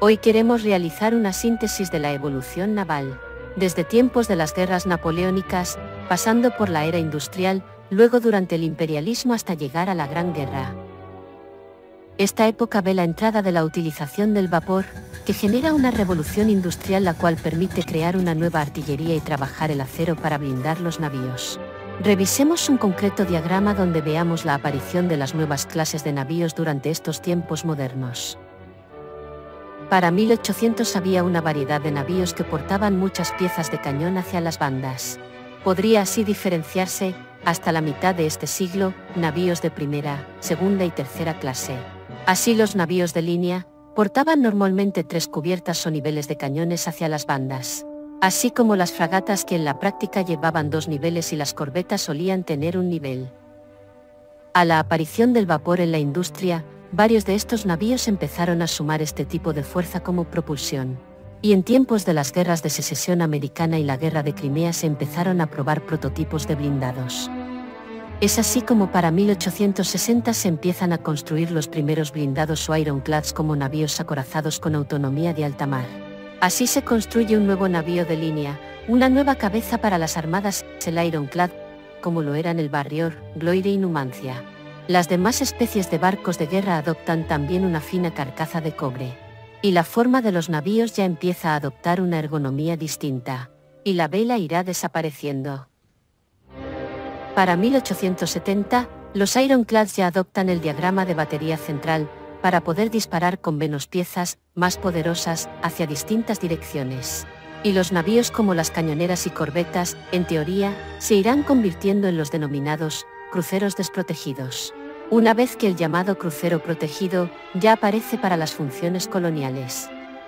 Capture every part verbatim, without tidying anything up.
Hoy queremos realizar una síntesis de la evolución naval, desde tiempos de las guerras napoleónicas, pasando por la era industrial, luego durante el imperialismo hasta llegar a la Gran Guerra. Esta época ve la entrada de la utilización del vapor, que genera una revolución industrial la cual permite crear una nueva artillería y trabajar el acero para blindar los navíos. Revisemos un concreto diagrama donde veamos la aparición de las nuevas clases de navíos durante estos tiempos modernos. Para mil ochocientos había una variedad de navíos que portaban muchas piezas de cañón hacia las bandas. Podría así diferenciarse, hasta la mitad de este siglo, navíos de primera, segunda y tercera clase. Así los navíos de línea, portaban normalmente tres cubiertas o niveles de cañones hacia las bandas. Así como las fragatas que en la práctica llevaban dos niveles y las corbetas solían tener un nivel. A la aparición del vapor en la industria, varios de estos navíos empezaron a sumar este tipo de fuerza como propulsión. Y en tiempos de las guerras de secesión americana y la guerra de Crimea se empezaron a probar prototipos de blindados. Es así como para mil ochocientos sesenta se empiezan a construir los primeros blindados o ironclads como navíos acorazados con autonomía de alta mar. Así se construye un nuevo navío de línea, una nueva cabeza para las armadas, el ironclad, como lo eran el Warrior, Gloire y Numancia. Las demás especies de barcos de guerra adoptan también una fina carcasa de cobre. Y la forma de los navíos ya empieza a adoptar una ergonomía distinta. Y la vela irá desapareciendo. Para mil ochocientos setenta, los ironclads ya adoptan el diagrama de batería central, para poder disparar con menos piezas, más poderosas, hacia distintas direcciones. Y los navíos como las cañoneras y corbetas, en teoría, se irán convirtiendo en los denominados cruceros desprotegidos. Una vez que el llamado crucero protegido ya aparece para las funciones coloniales.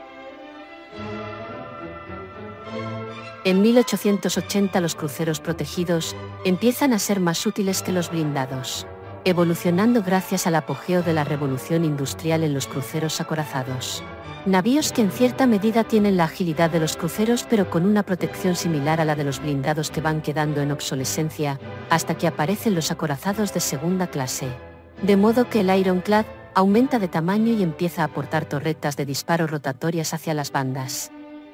En mil ochocientos ochenta los cruceros protegidos empiezan a ser más útiles que los blindados, evolucionando gracias al apogeo de la revolución industrial en los cruceros acorazados. Navíos que en cierta medida tienen la agilidad de los cruceros pero con una protección similar a la de los blindados que van quedando en obsolescencia, hasta que aparecen los acorazados de segunda clase. De modo que el ironclad aumenta de tamaño y empieza a aportar torretas de disparo rotatorias hacia las bandas.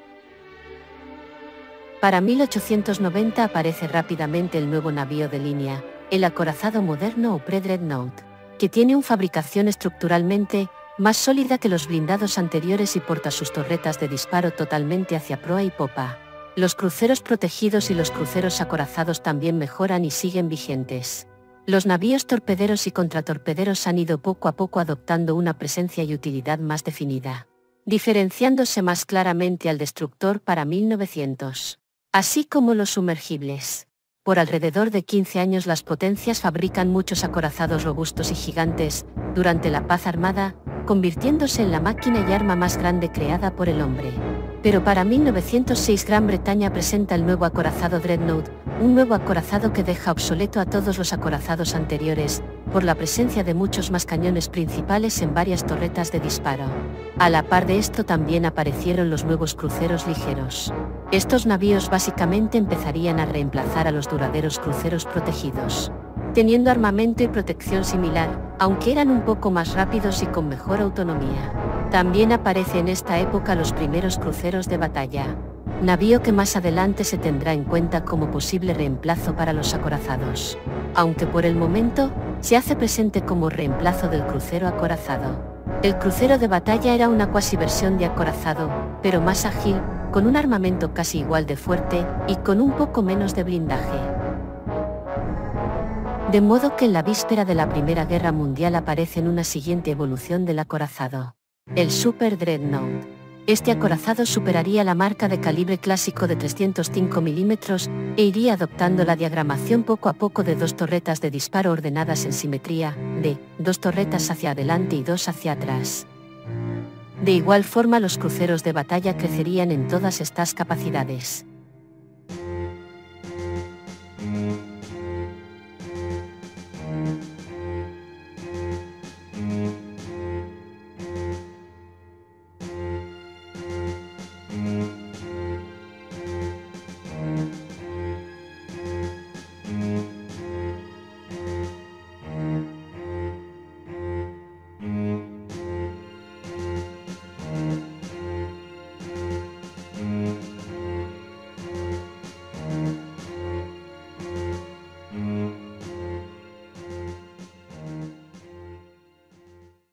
Para mil ochocientos noventa aparece rápidamente el nuevo navío de línea, el acorazado moderno o pre-dreadnought, que tiene una fabricación estructuralmente más sólida que los blindados anteriores y porta sus torretas de disparo totalmente hacia proa y popa. Los cruceros protegidos y los cruceros acorazados también mejoran y siguen vigentes. Los navíos torpederos y contratorpederos han ido poco a poco adoptando una presencia y utilidad más definida, diferenciándose más claramente al destructor para mil novecientos. Así como los sumergibles. Por alrededor de quince años las potencias fabrican muchos acorazados robustos y gigantes, durante la paz armada, convirtiéndose en la máquina y arma más grande creada por el hombre. Pero para mil novecientos seis Gran Bretaña presenta el nuevo acorazado Dreadnought, un nuevo acorazado que deja obsoleto a todos los acorazados anteriores, por la presencia de muchos más cañones principales en varias torretas de disparo. A la par de esto también aparecieron los nuevos cruceros ligeros. Estos navíos básicamente empezarían a reemplazar a los duraderos cruceros protegidos, teniendo armamento y protección similar, aunque eran un poco más rápidos y con mejor autonomía. También aparece en esta época los primeros cruceros de batalla, navío que más adelante se tendrá en cuenta como posible reemplazo para los acorazados, aunque por el momento se hace presente como reemplazo del crucero acorazado. El crucero de batalla era una cuasi versión de acorazado, pero más ágil, con un armamento casi igual de fuerte y con un poco menos de blindaje. De modo que en la víspera de la Primera Guerra Mundial aparece en una siguiente evolución del acorazado, el Super Dreadnought. Este acorazado superaría la marca de calibre clásico de trescientos cinco milímetros e iría adoptando la diagramación poco a poco de dos torretas de disparo ordenadas en simetría, de dos torretas hacia adelante y dos hacia atrás. De igual forma los cruceros de batalla crecerían en todas estas capacidades.